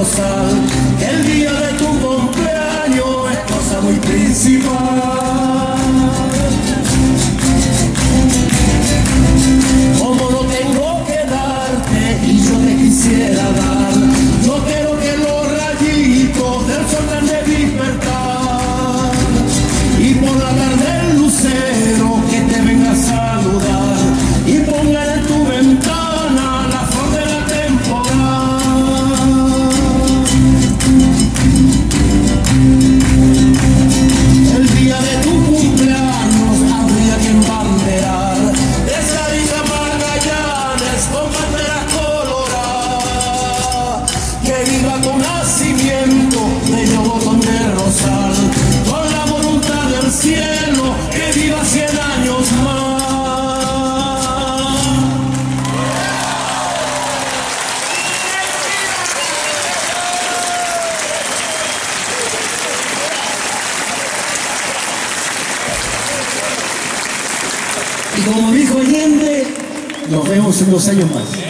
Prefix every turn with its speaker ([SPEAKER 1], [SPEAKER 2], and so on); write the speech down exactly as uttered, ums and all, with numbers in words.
[SPEAKER 1] Rosal, el día de tu cumpleaños es cosa muy principal. Como no tengo que darte y yo te quisiera dar, yo quiero que los rayitos del sol den de despertar y por la tarde el lucero que te venga a saludar y ponga en tu ventana la flor de la temporada. El día de tu cumpleaños habría que embanderar esa isla Magallanes con banderas coloradas, que viva tu nacimiento, bello botón de rosal, con la voluntad del cielo, que viva cien años más. Y como dijo Allende, nos vemos en dos años más.